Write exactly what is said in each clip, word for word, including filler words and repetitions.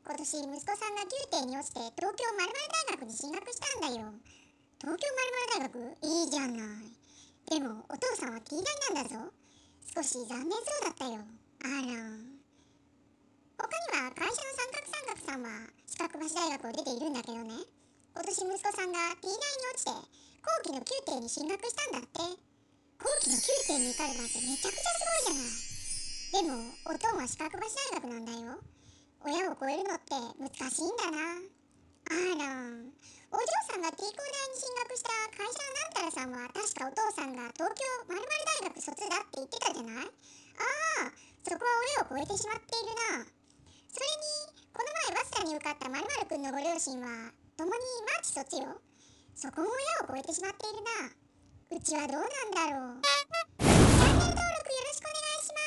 今年息子さんがきゅうてんに落ちて東京まるまる大学に進学したんだよ。東京まるまる大学いいじゃない。でもお父さんは T 大なんだぞ。少し残念そうだったよ。あら。他には会社の三角三角さんは資格橋大学を出ているんだけどね。今年息子さんが T 大に落ちて後期のきゅうてんに進学したんだって。後期のきゅうてんに受かるなんてめちゃくちゃすごいじゃない。でもおとんは資格橋大学なんだよ。親を超えるのって難しいんだな。あら、お嬢さんが T 工大に進学した会社のなんたらさんは確かお父さんが東京まるまる大学卒だって言ってたじゃない。ああ、そこは親を超えてしまっているな。それにこの前早稲田に受かったまるまるくんのご両親は共にマーチ卒よ。そこも親を超えてしまっているな。うちはどうなんだろう。チャンネル登録よろしくお願いします。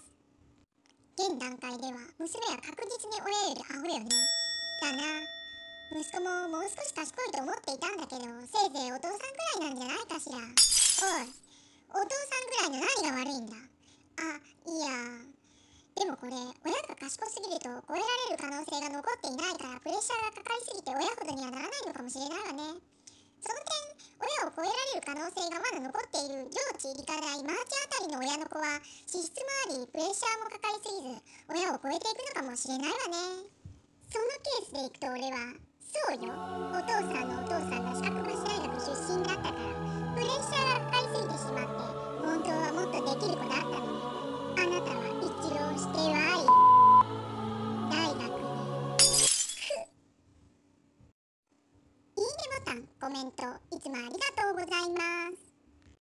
現段階では娘は確実に親よりアホよね。だな。息子ももう少し賢いと思っていたんだけど、せいぜいお父さんくらいなんじゃないかしら。おい、お父さんぐらいの何が悪いんだ。あ、いや。でもこれ、親が賢すぎると超えられる可能性が残っていないからプレッシャーがかかりすぎて親ほどにはならないのかもしれないわね。その点、親を超えられる可能性がまだ残っている上智理科大マーチあたりの親の子は資質もありプレッシャーもかかりすぎず親を超えていくのかもしれないわね。そのケースでいくと俺はそうよ。お父さんのお父さんが資格橋大学出身だったからプレッシャーがかか